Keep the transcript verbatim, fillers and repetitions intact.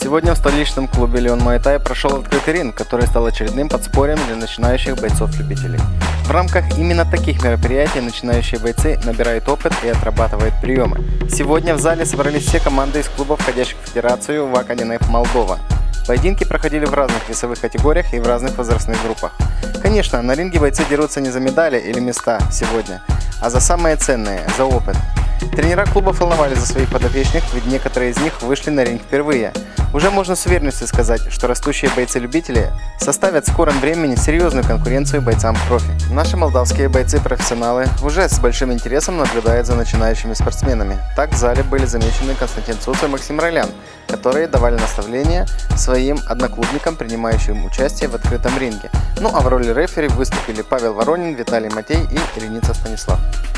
Сегодня в столичном клубе Леон Муай-Тай прошел открытый ринг, который стал очередным подспорьем для начинающих бойцов-любителей. В рамках именно таких мероприятий начинающие бойцы набирают опыт и отрабатывают приемы. Сегодня в зале собрались все команды из клубов, входящих в Федерацию ВАК один эф Молдова. Поединки проходили в разных весовых категориях и в разных возрастных группах. Конечно, на ринге бойцы дерутся не за медали или места сегодня, а за самое ценное – за опыт. Тренера клубов волновались за своих подопечных, ведь некоторые из них вышли на ринг впервые. Уже можно с уверенностью сказать, что растущие бойцы-любители составят в скором времени серьезную конкуренцию бойцам-профи. Наши молдавские бойцы-профессионалы уже с большим интересом наблюдают за начинающими спортсменами. Так в зале были замечены Константин Цуц и Максим Ролян, которые давали наставления своим одноклубникам, принимающим участие в открытом ринге. Ну а в роли рефери выступили Павел Воронин, Виталий Матей и Ириница Станислав.